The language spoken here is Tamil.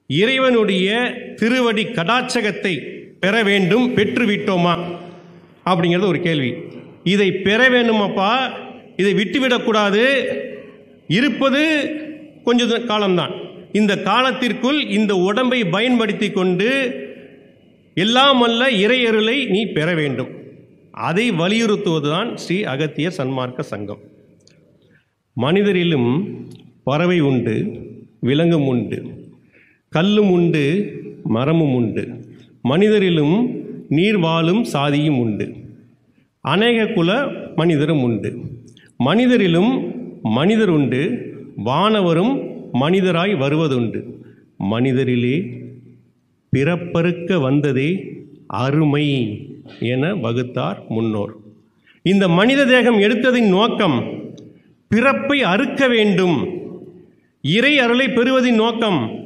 இறைவனுடைய திருவடி கடாட்சகத்தை பெற வேண்டும், பெற்றுவிட்டோமா அப்படிங்கிறது ஒரு கேள்வி. இதை பெற வேண்டுமாப்பா, இதை விட்டுவிடக்கூடாது. இருப்பது கொஞ்ச காலம்தான். இந்த காலத்திற்குள் இந்த உடம்பை பயன்படுத்தி கொண்டு எல்லாம் அல்ல இறையருளை நீ பெற வேண்டும். அதை வலியுறுத்துவதுதான் ஸ்ரீ அகத்தியர் சன்மார்க்க சங்கம். மனிதரிலும் பறவை உண்டு, விலங்கும் உண்டு, கல்லும் உண்டு, மரமும் உண்டு. மனிதரிலும் நீர் வாழும் சாதியும் உண்டு. அநேக குல மனிதரும் உண்டு. மனிதரிலும் மனிதர் உண்டு, வானவரும் மனிதராய் வருவதுண்டு. மனிதரிலே பிறப்பறுக்க வந்ததே அருமை என வகுத்தார் முன்னோர். இந்த மனித தேகம் எடுத்ததின் நோக்கம் பிறப்பை அறுக்க வேண்டும், இறை அருளை பெறுவதின் நோக்கம்